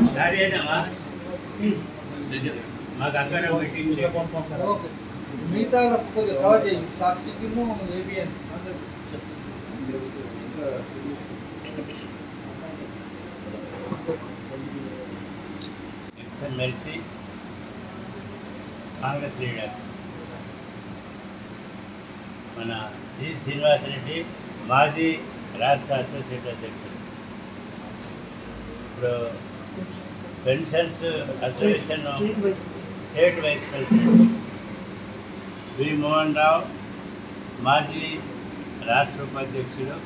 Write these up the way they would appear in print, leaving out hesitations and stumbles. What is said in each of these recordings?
మాకు అక్కడ మిగతా కవర్ చేయి సాక్షికి ఏబిఎన్ ఎమ్మెల్సీ కాంగ్రెస్ లీడర్ మన జి శ్రీనివాసరెడ్డి మాజీ రాష్ట్ర అసోసియేట్ అధ్యక్షుడు, ఇప్పుడు pensions association state vice president V Mohan Rao మాజీ రాష్ట్ర ఉపాధ్యక్షుడు,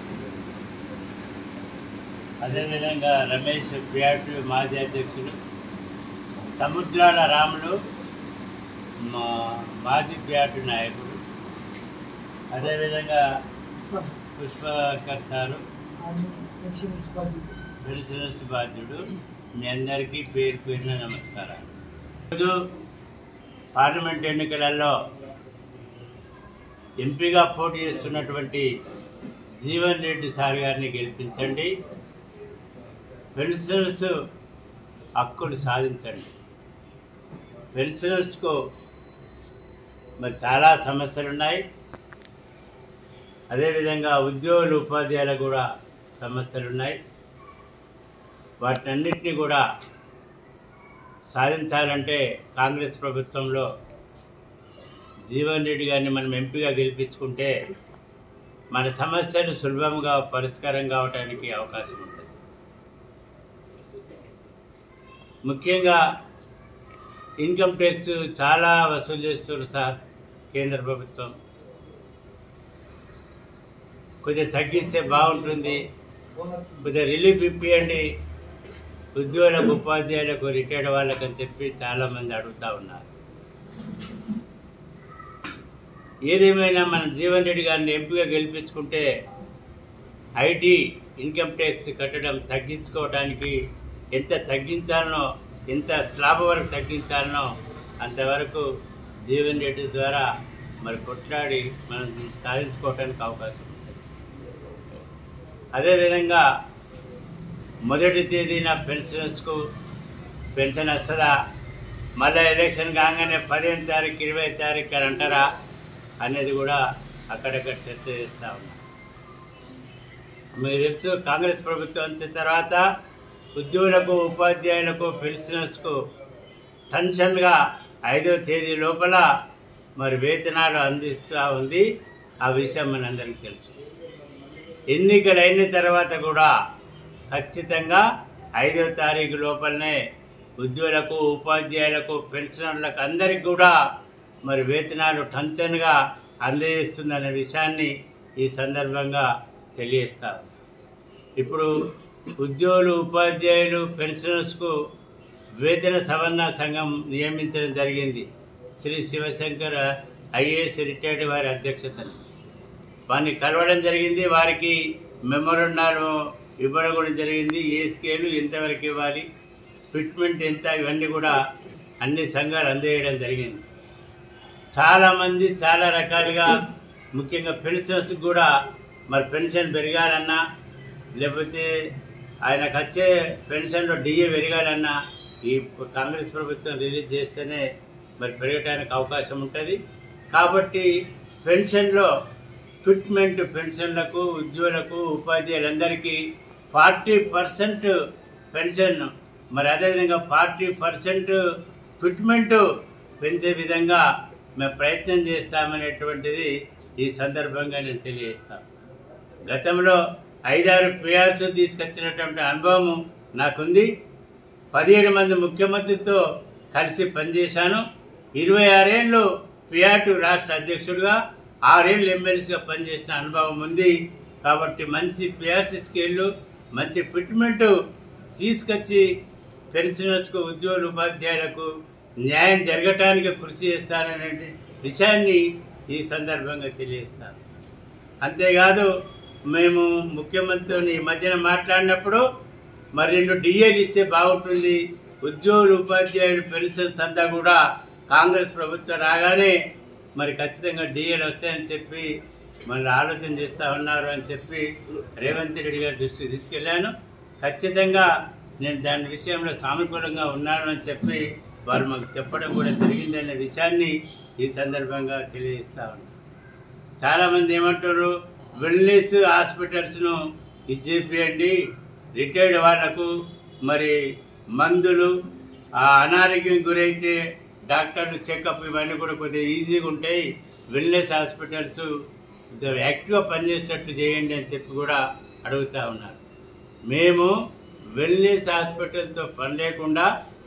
అదేవిధంగా రమేష్ పిఆర్టీ మాజీ అధ్యక్షుడు, సముద్రాల రాములు మాజీ పిఆర్టీ నాయకుడు, అదేవిధంగా పుష్పకర్ సారు పెన్షనర్స్ బాధ్యుడు. మీ అందరికీ పేరు పేరున నమస్కారాలు. ఈరోజు పార్లమెంట్ ఎన్నికలలో ఎంపీగా పోటీ చేస్తున్నటువంటి జీవన్ రెడ్డి సార్ గారిని గెలిపించండి, పెన్షనర్స్ హక్కులు సాధించండి. పెన్షనర్స్కు మరి చాలా సమస్యలు ఉన్నాయి, అదేవిధంగా ఉద్యోగులు ఉపాధ్యాయులకు కూడా సమస్యలు ఉన్నాయి. వాటన్నిటినీ కూడా సాధించాలంటే కాంగ్రెస్ ప్రభుత్వంలో జీవన్ రెడ్డి గారిని మనం ఎంపీగా గెలిపించుకుంటే మన సమస్యలు సులభంగా పరిష్కారం కావడానికి అవకాశం ఉంటుంది. ముఖ్యంగా ఇన్కమ్ ట్యాక్స్ చాలా వసూలు చేస్తున్నారు సార్ కేంద్ర ప్రభుత్వం. కొద్దిగా తగ్గిస్తే బాగుంటుంది, కొద్దిగా రిలీఫ్ ఇప్పియండి ఉద్యోగులకు ఉపాధ్యాయులకు రిటైర్డ్ వాళ్ళకు అని చెప్పి చాలామంది అడుగుతూ ఉన్నారు. ఏదేమైనా మన జీవన్ రెడ్డి గారిని ఎంపీగా గెలిపించుకుంటే ఐటీ ఇన్కమ్ ట్యాక్స్ కట్టడం తగ్గించుకోవడానికి ఎంత తగ్గించాలనో, ఎంత స్లాబ్ వరకు తగ్గించాలనో అంతవరకు జీవన్ రెడ్డి ద్వారా మరి కొట్లాడి మనం సాధించుకోవడానికి అవకాశం ఉంటుంది. అదేవిధంగా మొదటి తేదీన పెన్షనర్స్కు పెన్షన్ వస్తుందా, మళ్ళీ ఎలక్షన్ కాగానే 15వ తారీఖు 20వ తారీఖు అని అంటారా అనేది కూడా అక్కడక్కడ చర్చ చేస్తూ ఉన్నాం. మీకు తెలుసు, కాంగ్రెస్ ప్రభుత్వం వచ్చిన తర్వాత ఉద్యోగులకు ఉపాధ్యాయులకు పెన్షనర్స్కు టెన్షన్గా 5వ తేదీ లోపల మరి వేతనాలు అందిస్తూ ఉంది. ఆ విషయం మనందరికీ తెలుసు. ఎన్నికలు అయిన తర్వాత కూడా ఖచ్చితంగా 5వ తారీఖు లోపలనే ఉద్యోగులకు ఉపాధ్యాయులకు పెన్షనర్లకు అందరికీ కూడా మరి వేతనాలు టెన్షన్గా అందజేస్తుందనే విషయాన్ని ఈ సందర్భంగా తెలియజేస్తారు. ఇప్పుడు ఉద్యోగులు ఉపాధ్యాయులు పెన్షనర్స్కు వేతన సవరణ సంఘం నియమించడం జరిగింది. శ్రీ శివశంకర్ ఐఏఎస్ రిటైర్డ్ వారి అధ్యక్షతను వారిని కలవడం జరిగింది. వారికి మెమోరండాలు ఇవ్వడం కూడా జరిగింది. ఏ స్కేలు ఎంతవరకు ఇవ్వాలి, ఫిట్మెంట్ ఎంత, ఇవన్నీ కూడా అన్ని సంఘాలు అందజేయడం జరిగింది. చాలామంది చాలా రకాలుగా ముఖ్యంగా పెన్షనర్స్ కూడా మరి పెన్షన్ పెరగాలన్నా, లేకపోతే ఆయనకు వచ్చే పెన్షన్లో డిఏ పెరగాలన్నా ఈ కాంగ్రెస్ ప్రభుత్వం రిలీజ్ చేస్తేనే మరి పెరగడానికి అవకాశం ఉంటుంది. కాబట్టి పెన్షన్లో ఫిట్మెంట్ పెన్షన్లకు ఉద్యోగులకు ఉపాధ్యాయులందరికీ 40% పెన్షన్, మరి అదేవిధంగా 40% ఫిట్మెంట్ పెంచే విధంగా మేము ప్రయత్నం చేస్తామనేటువంటిది ఈ సందర్భంగా నేను తెలియజేస్తాను. గతంలో 5-6 పిఆర్స్ తీసుకొచ్చినటువంటి అనుభవం నాకుంది. 17 మంది ముఖ్యమంత్రితో కలిసి పనిచేశాను. 26 ఏళ్ళు పిఆర్టీ రాష్ట్ర అధ్యక్షుడిగా, 6 ఏళ్ళు ఎమ్మెల్యేగా పనిచేసిన అనుభవం ఉంది. కాబట్టి మంచి పిఆర్సీ స్కేళ్ళు, మంచి ఫిట్మెంట్ తీసుకొచ్చి పెన్షనర్స్కు ఉద్యోగులు ఉపాధ్యాయులకు న్యాయం జరగటానికి కృషి చేస్తారనే విషయాన్ని ఈ సందర్భంగా తెలియజేస్తాను. అంతేకాదు, మేము ముఖ్యమంత్రిని ఈ మధ్యన మాట్లాడినప్పుడు మరి 2 డిఏలు ఇస్తే బాగుంటుంది, ఉద్యోగులు ఉపాధ్యాయులు పెన్షన్స్ అంతా కూడా కాంగ్రెస్ ప్రభుత్వం రాగానే మరి ఖచ్చితంగా డిఏలు వస్తాయని చెప్పి మళ్ళీ ఆలోచన చేస్తూ ఉన్నారు అని చెప్పి రేవంత్ రెడ్డి గారి దృష్టికి తీసుకెళ్ళాను. ఖచ్చితంగా నేను దాని విషయంలో సానుకూలంగా ఉన్నానని చెప్పి వారు మాకు చెప్పడం కూడా జరిగిందనే విషయాన్ని ఈ సందర్భంగా తెలియజేస్తా ఉన్నాను. చాలామంది ఏమంటారు, వెల్నెస్ హాస్పిటల్స్ను ఇది చేపియండి, రిటైర్డ్ వాళ్లకు మరి మందులు అనారోగ్యం గురైతే డాక్టర్లు చెకప్ ఇవన్నీ కూడా కొద్దిగా ఈజీగా ఉంటాయి, వెల్నెస్ హాస్పిటల్స్ యాక్టివ్గా పనిచేసేటట్టు చేయండి అని చెప్పి కూడా అడుగుతూ ఉన్నారు. మేము వెల్నెస్ హాస్పిటల్తో పని లేకుండా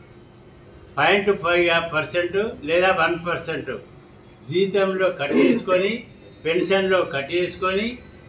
0.5% లేదా 1% జీతంలో కట్ చేసుకొని, పెన్షన్లో కట్ చేసుకొని,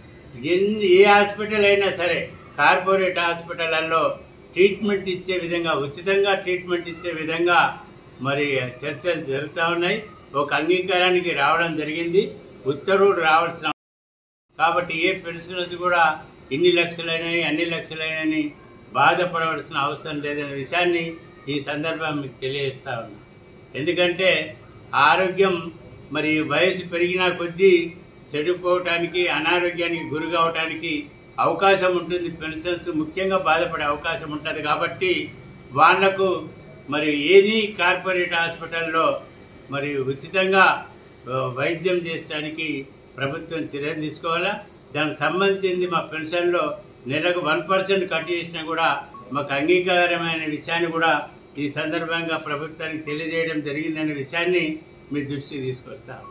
ఏ హాస్పిటల్ అయినా సరే కార్పొరేట్ హాస్పిటల్లో ట్రీట్మెంట్ ఇచ్చే విధంగా, ఉచితంగా ట్రీట్మెంట్ ఇచ్చే విధంగా మరి చర్చలు జరుగుతూ ఉన్నాయి. ఒక అంగీకారానికి రావడం జరిగింది, ఉత్తర్వులు రావాల్సిన. కాబట్టి ఏ పెన్షనర్స్ కూడా ఇన్ని లక్షలైనవి అన్ని లక్షలైనని బాధపడవలసిన అవసరం లేదనే విషయాన్ని ఈ సందర్భం మీకు తెలియజేస్తా ఉన్నా. ఎందుకంటే ఆరోగ్యం మరి వయసు పెరిగిన కొద్దీ చెడిపోవటానికి, అనారోగ్యానికి గురి కావటానికి అవకాశం ఉంటుంది. పెన్షన్స్ ముఖ్యంగా బాధపడే అవకాశం ఉంటుంది. కాబట్టి వాళ్లకు మరి ఏది కార్పొరేట్ హాస్పిటల్లో మరి ఉచితంగా వైద్యం చేయడానికి ప్రభుత్వం చర్యలు తీసుకోవాలా. దానికి సంబంధించింది మా పెన్షన్లో నెలకు 1% కట్ చేసినా కూడా మాకు అంగీకారమైన విషయాన్ని కూడా ఈ సందర్భంగా ప్రభుత్వానికి తెలియజేయడం జరిగిందనే విషయాన్ని మీ దృష్టికి తీసుకొస్తాము.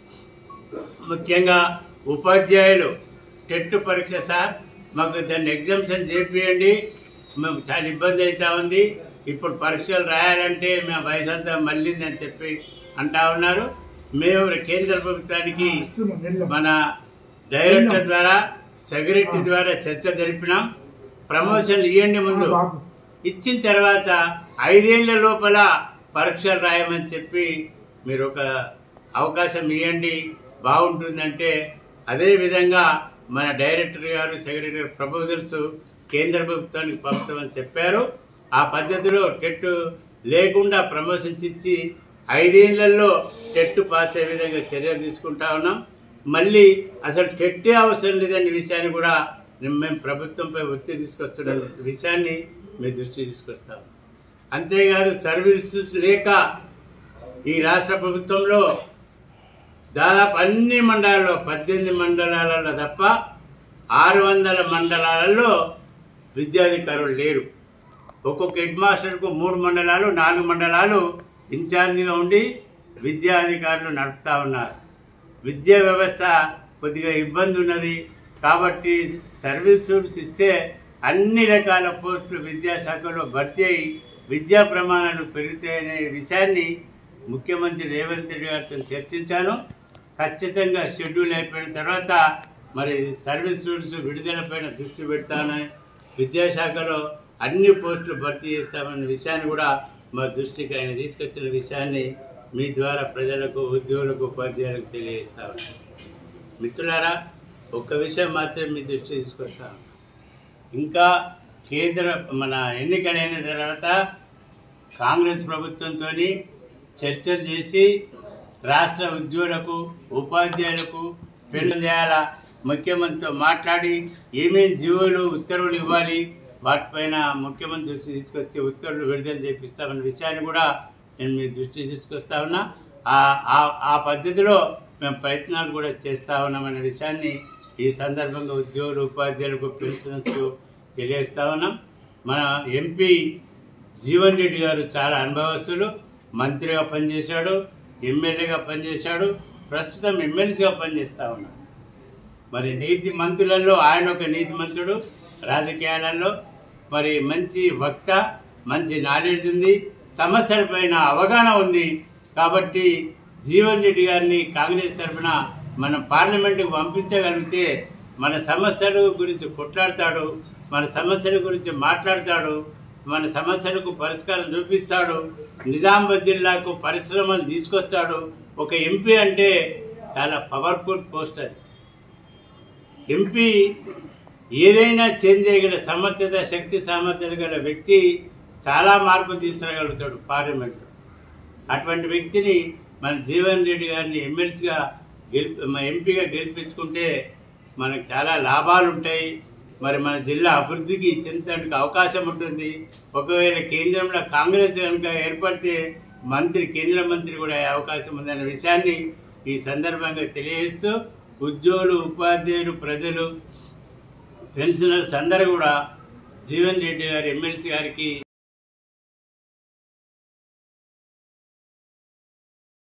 ముఖ్యంగా ఉపాధ్యాయులు టెట్ పరీక్ష సార్ మాకు దాన్ని ఎగ్జామ్షన్ చేపియండి, మేము చాలా ఇబ్బంది అవుతా ఉంది, ఇప్పుడు పరీక్షలు రాయాలంటే మేము వయసు అంతా మళ్ళీందని చెప్పి అంటా ఉన్నారు. మేము కేంద్ర ప్రభుత్వానికి మన డైరెక్టర్ ద్వారా, సెక్రటరీ ద్వారా చర్చ జరిపినాం. ప్రమోషన్లు ఇవ్వండి, ముందు ఇచ్చిన తర్వాత 5 ఏళ్ల లోపల పరీక్షలు రాయమని చెప్పి మీరు ఒక అవకాశం ఇవ్వండి, బాగుంటుందంటే అదేవిధంగా మన డైరెక్టర్ గారు, సెక్రటరీ గారు ప్రపోజల్స్ కేంద్ర ప్రభుత్వానికి పంపుతామని చెప్పారు. ఆ పద్ధతిలో టెట్ లేకుండా ప్రమోషన్స్ ఇచ్చి 5 ఏళ్లలో టెట్ పాస్ అయ్యే విధంగా చర్యలు తీసుకుంటా ఉన్నాం. మళ్ళీ అసలు టెట్టే అవసరం లేదనే విషయాన్ని కూడా మేము ప్రభుత్వంపై ఒత్తిడి తీసుకొస్తున్న విషయాన్ని మీ దృష్టికి తీసుకొస్తాం. అంతేకాదు సర్వీసెస్ లేక ఈ రాష్ట్ర ప్రభుత్వంలో దాదాపు అన్ని మండలాల్లో 18 మండలాలలో తప్ప 600 మండలాలలో విద్యాధికారులు లేరు. ఒక్కొక్క హెడ్ మాస్టర్కు 3 మండలాలు 4 మండలాలు ఇన్ఛార్జిగా ఉండి విద్యాధికారులు నడుపుతా ఉన్నారు. విద్యా వ్యవస్థ కొద్దిగా ఇబ్బంది ఉన్నది. కాబట్టి సర్వీస్ రూల్స్ ఇస్తే అన్ని రకాల పోస్టులు విద్యాశాఖలో భర్తీ అయి విద్యా ప్రమాణాలు పెరుగుతాయనే విషయాన్ని ముఖ్యమంత్రి రేవంత్ రెడ్డి గారితో చర్చించాను. ఖచ్చితంగా షెడ్యూల్ అయిపోయిన తర్వాత మరి సర్వీస్ రూల్స్ విడుదలపైన దృష్టి పెడతానని, విద్యాశాఖలో అన్ని పోస్టులు భర్తీ చేస్తామన్న విషయాన్ని కూడా మా దృష్టికి ఆయన తీసుకొచ్చిన విషయాన్ని మీ ద్వారా ప్రజలకు, ఉద్యోగులకు, ఉపాధ్యాయులకు తెలియజేస్తాను. మిత్రులారా, ఒక్క విషయం మాత్రం మీ దృష్టికి తీసుకొస్తాను. ఇంకా మన ఎన్నికలైన తర్వాత కాంగ్రెస్ ప్రభుత్వంతో చర్చలు చేసి రాష్ట్ర ఉద్యోగులకు, ఉపాధ్యాయులకు పెన్షన్ చేయాలా, ముఖ్యమంత్రితో మాట్లాడి ఏమేమి జీవోలు, ఉత్తర్వులు ఇవ్వాలి, వాటిపైన ముఖ్యమంత్రి దృష్టి తీసుకొచ్చి ఉత్తర్వులు విడుదల చేపిస్తామన్న విషయాన్ని కూడా నేను మీ దృష్టికి తీసుకొస్తా ఉన్నా. ఆ పద్ధతిలో మేము ప్రయత్నాలు కూడా చేస్తూ ఉన్నామనే విషయాన్ని ఈ సందర్భంగా ఉద్యోగులు, ఉపాధ్యాయులకు, పెన్షనర్స్ తెలియజేస్తా ఉన్నాం. మన ఎంపీ జీవన్ రెడ్డి గారు చాలా అనుభవస్తులు, మంత్రిగా పనిచేశాడు, ఎమ్మెల్యేగా పనిచేశాడు, ప్రస్తుతం ఎమ్మెల్సీగా పనిచేస్తూ ఉన్నాడు. మరి నీతి మంత్రులలో ఆయన ఒక నీతి మంత్రుడు, రాజకీయాలలో మరి మంచి వక్త, మంచి నాలెడ్జ్ ఉంది, సమస్యలపైన అవగాహన ఉంది. కాబట్టి జీవన్ రెడ్డి గారిని కాంగ్రెస్ తరఫున మనం పార్లమెంటుకు పంపించగలిగితే మన సమస్యల గురించి కొట్లాడతాడు, మన సమస్యల గురించి మాట్లాడతాడు, మన సమస్యలకు పరిష్కారం చూపిస్తాడు, నిజామాబాద్ జిల్లాకు పరిశ్రమలు తీసుకొస్తాడు. ఒక ఎంపీ అంటే చాలా పవర్ఫుల్ పోస్ట్. అది ఎంపీ ఏదైనా చేంజ్ చేయగల సమర్థత, శక్తి సామర్థ్యాలు గల వ్యక్తి, చాలా మార్పులు తీసుకురాగలుగుతాడు పార్లమెంట్లో. అటువంటి వ్యక్తిని మన జీవన్ రెడ్డి గారిని ఎమ్మెల్సీగా ఎంపీగా గెలిపించుకుంటే మనకు చాలా లాభాలు ఉంటాయి. మరి మన జిల్లా అభివృద్ధికి చెందడానికి అవకాశం ఉంటుంది. ఒకవేళ కేంద్రంలో కాంగ్రెస్ కనుక ఏర్పడితే కేంద్ర మంత్రి కూడా అయ్యే అవకాశం ఉందనే విషయాన్ని ఈ సందర్భంగా తెలియజేస్తూ ఉద్యోగులు, ఉపాధ్యాయులు, ప్రజలు, పెన్షనర్స్ అందరూ కూడా జీవన్ రెడ్డి గారి ఎమ్మెల్సీ గారికి